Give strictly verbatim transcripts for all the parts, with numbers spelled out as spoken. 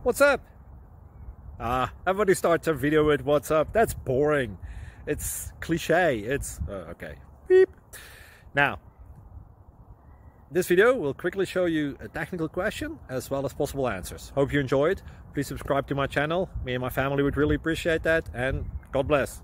What's up? Ah, everybody starts a video with what's up. That's boring. It's cliche. It's uh, okay. Beep. Now, this video will quickly show you a technical question as well as possible answers. Hope you enjoyed. Please subscribe to my channel. Me and my family would really appreciate that, and God bless.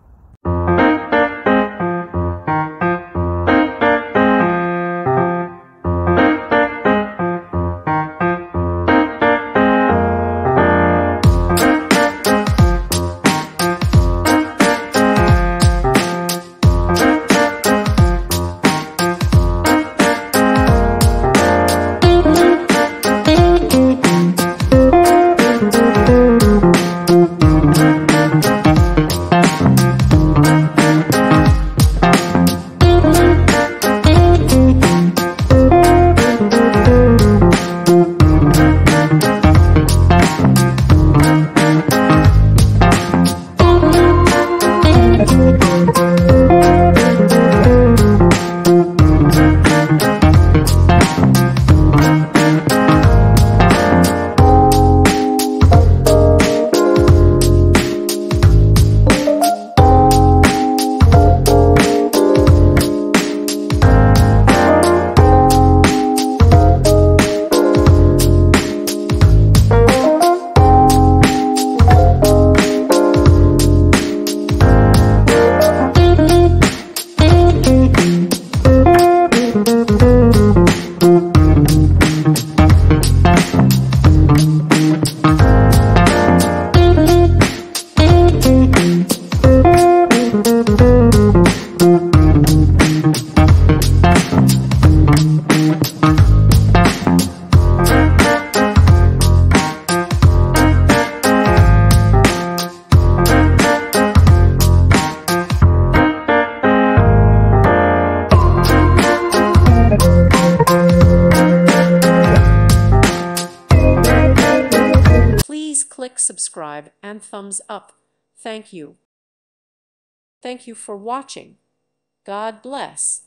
Please click subscribe and thumbs up. Thank you. Thank you for watching. God bless.